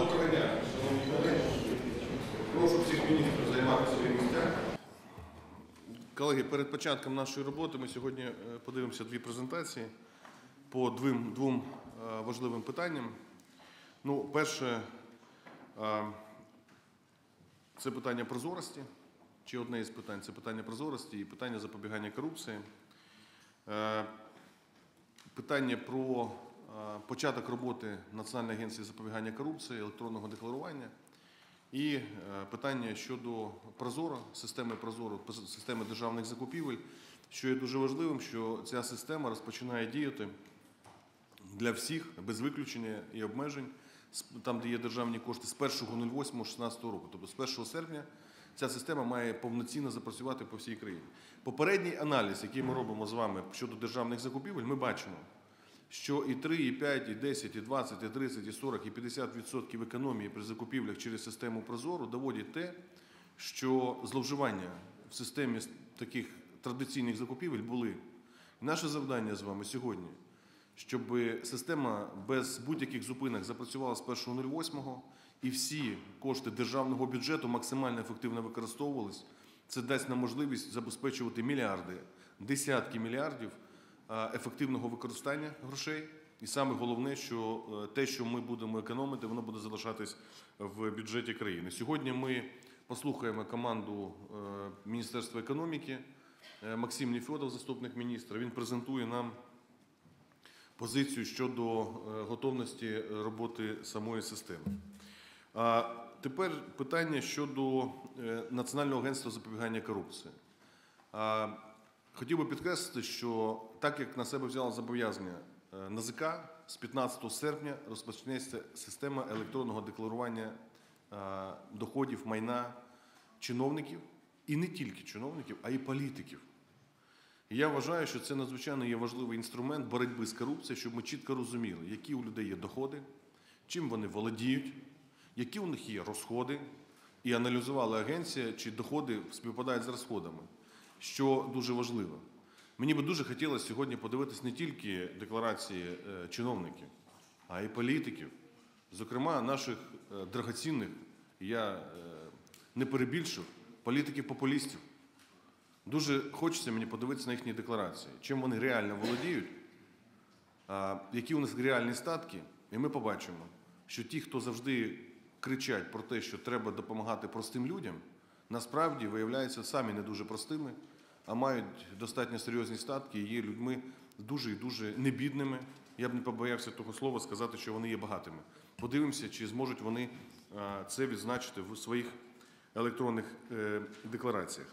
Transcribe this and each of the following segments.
Доброго дня, шановні колеги. Прошу всіх міністрів займати свої місця. Колеги, перед початком нашої роботи ми сьогодні подивимося дві презентації по двом важливим питанням. Ну, перше, це питання прозорості, чи одне із питань – це питання прозорості і питання запобігання корупції. Питання про початок роботи Національної агенції запобігання корупції, електронного декларування і питання щодо системи державних закупівель, що є дуже важливим, що ця система розпочинає діяти для всіх, без виключення і обмежень, там, де є державні кошти, з 1.08.2016 року. Тобто з 1 серпня ця система має повноцінно запрацювати по всій країні. Попередній аналіз, який ми робимо з вами щодо державних закупівель, ми бачимо, що і 3, і 5, і 10, і 20, і 30, і 40, і 50% економії при закупівлях через систему ProZorro доводять те, що зловживання в системі таких традиційних закупівель були. Наше завдання з вами сьогодні, щоб система без будь-яких зупинок запрацювала з 1.08 і всі кошти державного бюджету максимально ефективно використовувались. Це дасть нам можливість забезпечувати мільярди, десятки мільярдів ефективного використання грошей. І саме головне, що те, що ми будемо економити, воно буде залишатись в бюджеті країни. Сьогодні ми послухаємо команду Міністерства економіки. Максим Нефьодов, заступник міністра, він презентує нам позицію щодо готовності роботи самої системи. Тепер питання щодо Національного агентства запобігання корупції. Хотів би підкреслити, що так, як на себе взяло зобов'язання НАЗК, з 15 серпня розпочнеться система електронного декларування доходів, майна чиновників, і не тільки чиновників, а й політиків. І я вважаю, що це надзвичайно є важливий інструмент боротьби з корупцією, щоб ми чітко розуміли, які у людей є доходи, чим вони володіють, які у них є розходи, і аналізувала агенція, чи доходи співпадають з розходами, що дуже важливо. Мені би дуже хотілося сьогодні подивитися не тільки декларації чиновників, а й політиків, зокрема наших драгоцінних, я не перебільшив, політиків-популістів. Дуже хочеться мені подивитися на їхні декларації, чим вони реально володіють, які у них реальні статки, і ми побачимо, що ті, хто завжди кричать про те, що треба допомагати простим людям, насправді виявляються самі не дуже простими, а мають достатньо серйозні статки і є людьми дуже і дуже небідними. Я б не побоявся того слова сказати, що вони є багатими. Подивимося, чи зможуть вони це відзначити в своїх електронних деклараціях.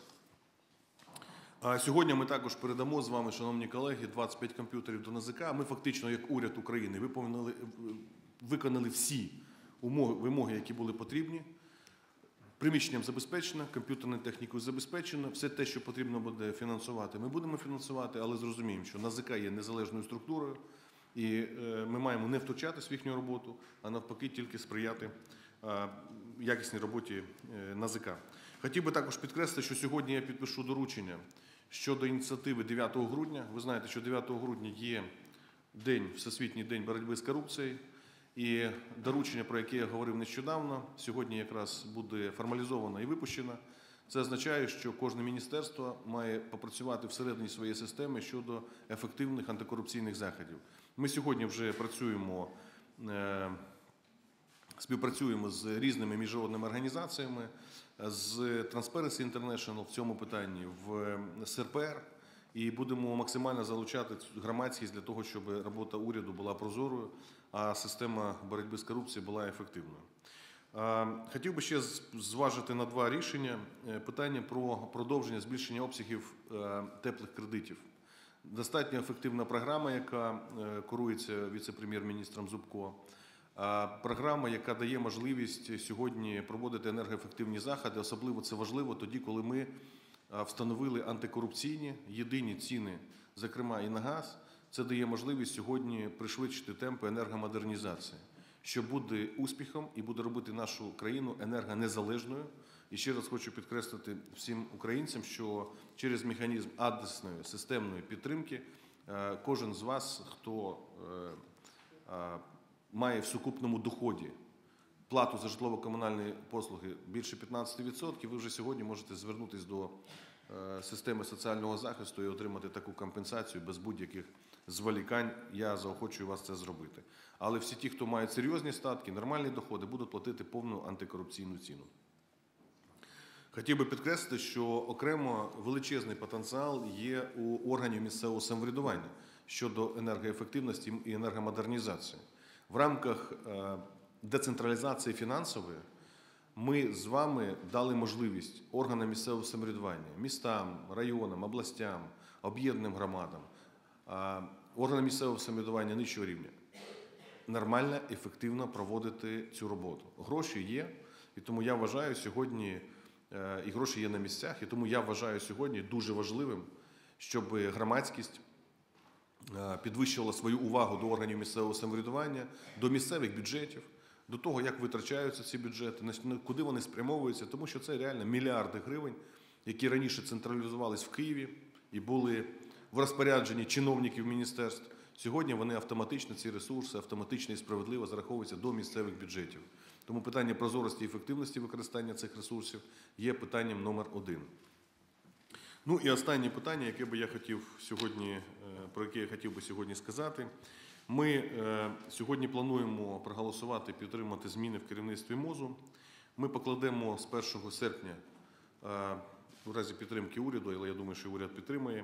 Сьогодні ми також передамо з вами, шановні колеги, 25 комп'ютерів до НАЗК. Ми фактично, як уряд України, виконали всі вимоги, які були потрібні. Приміщенням забезпечено, комп'ютерною технікою забезпечено. Все те, що потрібно буде фінансувати, ми будемо фінансувати, але зрозуміємо, що НАЗК є незалежною структурою, і ми маємо не втручатись в їхню роботу, а навпаки тільки сприяти якісній роботі НАЗК. Хотів би також підкреслити, що сьогодні я підпишу доручення щодо ініціативи 9 грудня. Ви знаєте, що 9 грудня є Всесвітній день боротьби з корупцією. І доручення, про яке я говорив нещодавно, сьогодні якраз буде формалізовано і випущено. Це означає, що кожне міністерство має попрацювати всередині своєї системи щодо ефективних антикорупційних заходів. Ми сьогодні вже співпрацюємо з різними міжнародними організаціями, з Transparency International в цьому питанні, з РПР, і будемо максимально залучати громадськість для того, щоб робота уряду була прозорою, а система боротьби з корупцією була ефективною. Хотів би ще зважити на два рішення. Питання про продовження, збільшення обсягів теплих кредитів. Достатньо ефективна програма, яка курується віце-прем'єр-міністром Зубко. Програма, яка дає можливість сьогодні проводити енергоефективні заходи. Особливо це важливо тоді, коли ми встановили антикорупційні єдині ціни, зокрема і на газ. Це дає можливість сьогодні пришвидшити темпи енергомодернізації, що буде успіхом і буде робити нашу країну енергонезалежною. І ще раз хочу підкреслити всім українцям, що через механізм адресної системної підтримки кожен з вас, хто має в сукупному доході плату за житлово-комунальні послуги більше 15%, ви вже сьогодні можете звернутися до системи соціального захисту і отримати таку компенсацію без будь-яких зволікань. Я заохочую вас це зробити. Але всі ті, хто мають серйозні статки, нормальні доходи, будуть платити повну антикорупційну ціну. Хотів би підкреслити, що окремо величезний потенціал є у органів місцевого самоврядування щодо енергоефективності і енергомодернізації. В рамках децентралізації фінансової ми з вами дали можливість органам місцевого самоврядування, містам, районам, областям, об'єднаним громадам, органам місцевого самоврядування нижчого рівня нормально, ефективно проводити цю роботу. Гроші є, і тому я вважаю сьогодні, і гроші є на місцях, і тому я вважаю сьогодні дуже важливим, щоб громадськість підвищувала свою увагу до органів місцевого самоврядування, до місцевих бюджетів, до того, як витрачаються ці бюджети, куди вони спрямовуються, тому що це реально мільярди гривень, які раніше централізувались в Києві і були в розпорядженні чиновників міністерств. Сьогодні вони автоматично, ці ресурси, автоматично і справедливо зараховуються до місцевих бюджетів. Тому питання прозорості і ефективності використання цих ресурсів є питанням номер 1. Ну і останнє питання, яке би я хотів сьогодні, про яке я хотів би сьогодні сказати. Ми сьогодні плануємо проголосувати, підтримати зміни в керівництві МОЗу. Ми покладемо з 1 серпня, в разі підтримки уряду, але я думаю, що уряд підтримає,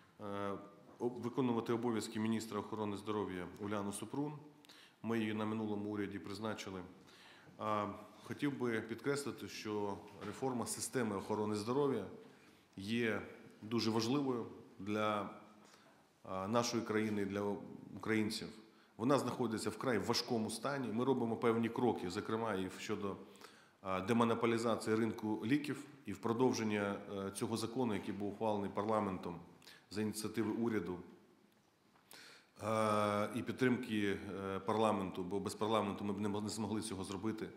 виконувати обов'язки міністра охорони здоров'я Уляну Супрун. Ми її на минулому уряді призначили. Хотів би підкреслити, що реформа системи охорони здоров'я є дуже важливою для нашої країни і для українців. Вона знаходиться вкрай важкому стані. Ми робимо певні кроки, зокрема і щодо демонополізації ринку ліків, і в продовження цього закону, який був ухвалений парламентом за ініціативи уряду і підтримки парламенту, бо без парламенту ми б не змогли цього зробити.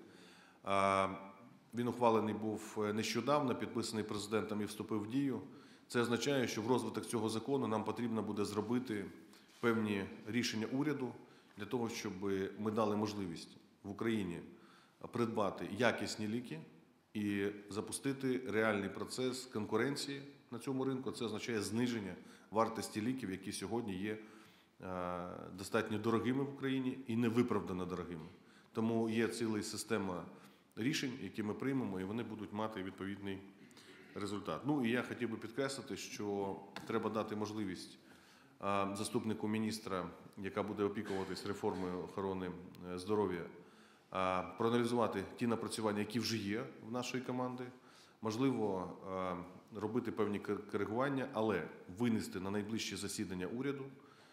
Він ухвалений був нещодавно, підписаний президентом і вступив в дію. Це означає, що в розвиток цього закону нам потрібно буде зробити певні рішення уряду для того, щоб ми дали можливість в Україні придбати якісні ліки і запустити реальний процес конкуренції на цьому ринку. Це означає зниження вартості ліків, які сьогодні є достатньо дорогими в Україні і невиправдано дорогими. Тому є ціла система рішень, які ми приймемо, і вони будуть мати відповідний результат. Ну і я хотів би підкреслити, що треба дати можливість заступнику міністра, яка буде опікуватись реформою охорони здоров'я, проаналізувати ті напрацювання, які вже є в нашої команди, можливо, робити певні коригування, але винести на найближче засідання уряду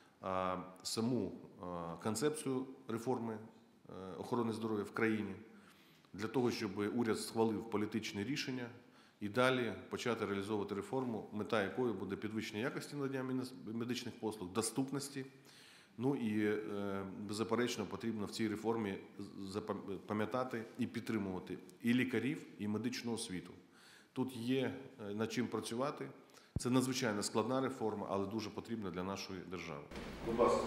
саму концепцію реформи охорони здоров'я в країні, для того, щоб уряд схвалив політичне рішення і далі почати реалізовувати реформу, мета якої буде підвищення якості надання медичних послуг, доступності. Ну і, беззаперечно, потрібно в цій реформі пам'ятати і підтримувати і лікарів, і медичну освіту. Тут є над чим працювати. Це надзвичайно складна реформа, але дуже потрібна для нашої держави. Будь ласка.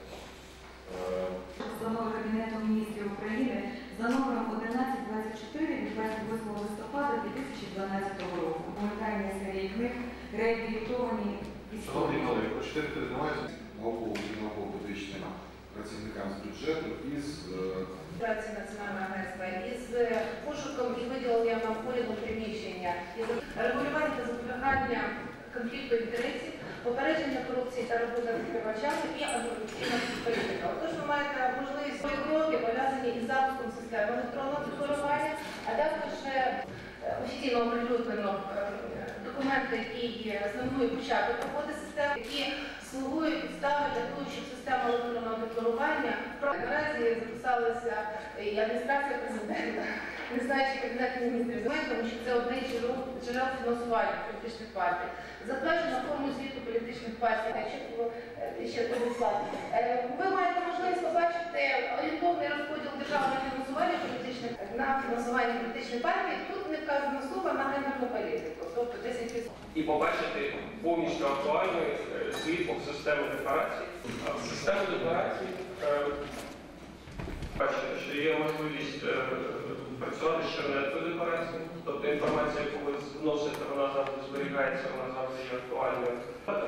Постанова Кабінету міністрів України за номером 1124 від 28 листопада 2012 року. Гуманітарні серії книг реабілітовані військові. Шановні колеги, хочете підтримати науково-педагогічним працівникам з бюджету і з праці Національного агентства, із пошуком і виділенням нам уряду приміщення, із регулювання та запобігання конфлікту інтересів, попередження корупції та робота з відкривачами і антикорупційна політика. Отож, ви маєте можливість свої кроки пов'язані із запуском системи електронного декларування, а також офіційно оприлюднено документи, які є основною початок роботи системи, які слугують підставою для того, щоб система електронного декларування наразі записалася і адміністрація президента, не знаю, чи Кабінет міністрів, тому що це одне із джерел фінансування політичних партій. Затверджено форму звіту політичних партій, ще переслати. Ви маєте можливість побачити орієнтовний розподіл державного фінансування політичних на фінансування політичних партій. Тут не вказана сума на гендерну політику, тобто 10%. І побачити повністю актуальний звіт системи декларацій. Система декларацій, бачите, що є можливість працювати з чернеткою декларації, тобто інформація, яку ви вносите, вона завжди зберігається, вона завжди є актуальною.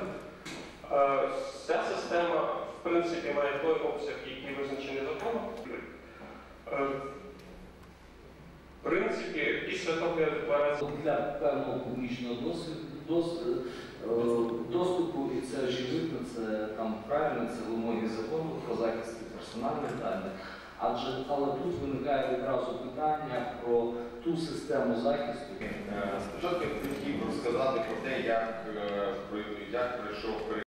Ця система, в принципі, має той обсяг, який визначений законом. В принципі, після того, як декларація... Для певного публічного доступу, і це очевидно, це там правильно, це вимоги закону про захист персональних даних. Але тут виникає відразу питання про ту систему захисту. Спочатку я хотів розказати про те, як пройшов